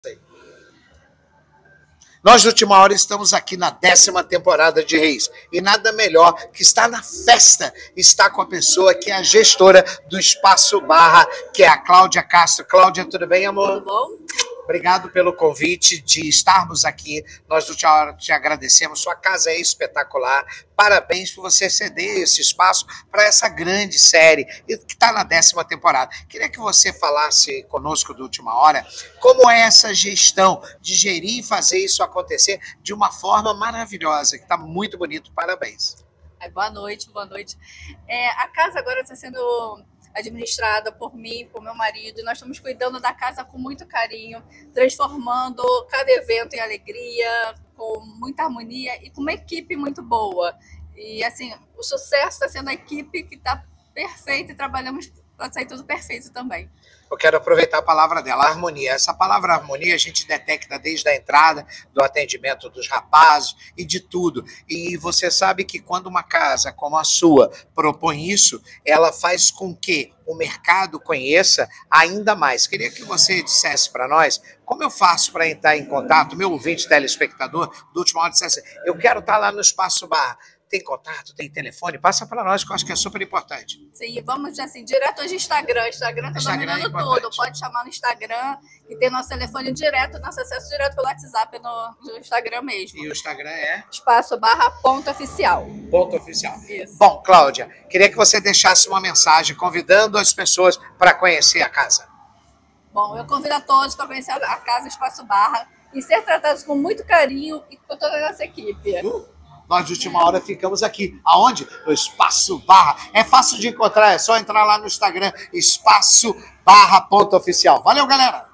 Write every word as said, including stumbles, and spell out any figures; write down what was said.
Nós, de Última Hora, estamos aqui na décima temporada de Reis. E nada melhor que estar na festa, estar com a pessoa que é a gestora do Espaço Barra, que é a Cláudia Castro. Cláudia, tudo bem, amor? Tudo bom? Obrigado pelo convite de estarmos aqui. Nós, de Última Hora, te agradecemos. Sua casa é espetacular. Parabéns por você ceder esse espaço para essa grande série que está na décima temporada. Queria que você falasse conosco do Última Hora como é essa gestão de gerir e fazer isso acontecer de uma forma maravilhosa, que está muito bonito. Parabéns. Boa noite, boa noite. É, a casa agora está sendo administrada por mim, por meu marido, e nós estamos cuidando da casa com muito carinho, transformando cada evento em alegria, com muita harmonia e com uma equipe muito boa. E assim, o sucesso está sendo a equipe que está perfeita e trabalhamos para sair tudo perfeito também. Eu quero aproveitar a palavra dela, harmonia. Essa palavra harmonia a gente detecta desde a entrada, do atendimento dos rapazes e de tudo. E você sabe que quando uma casa como a sua propõe isso, ela faz com que o mercado conheça ainda mais. Queria que você dissesse para nós como eu faço para entrar em contato, meu ouvinte telespectador do Última Hora dissesse, eu quero estar lá no Espaço Barra. Tem contato, tem telefone? Passa para nós, que eu acho que é super importante. Sim, vamos assim, direto hoje Instagram. Instagram está dominando é tudo. Pode chamar no Instagram, que tem nosso telefone direto, nosso acesso direto pelo WhatsApp no, no Instagram mesmo. E o Instagram é? Espaço Barra ponto oficial. Ponto oficial. Isso. Bom, Cláudia, queria que você deixasse uma mensagem convidando as pessoas para conhecer a casa. Bom, eu convido a todos para conhecer a casa Espaço Barra e ser tratados com muito carinho e com toda a nossa equipe. Uh. Nós, de Última Hora, ficamos aqui. Aonde? No Espaço Barra. É fácil de encontrar, é só entrar lá no Instagram, espaço barra ponto oficial. Valeu, galera!